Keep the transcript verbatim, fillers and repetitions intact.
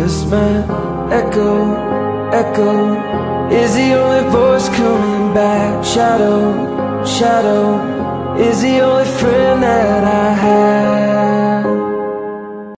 this man echo, echo is the only voice coming back. Shadow, shadow is the only friend that I have.